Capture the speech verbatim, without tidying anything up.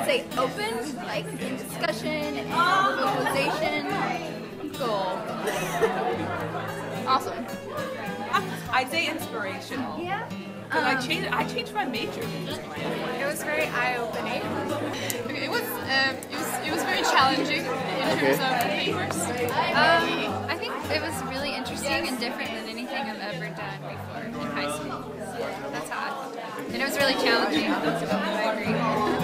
say open, like in discussion and vocalization. Cool. Awesome. I'd say inspirational. Yeah. But Um, I changed. I changed my major. It was very eye-opening. It was um, it was it was very challenging in terms of the papers. Um, I think it was really interesting and different than anything I've ever done before in high school. That's how I felt. And it was really challenging. So I agree.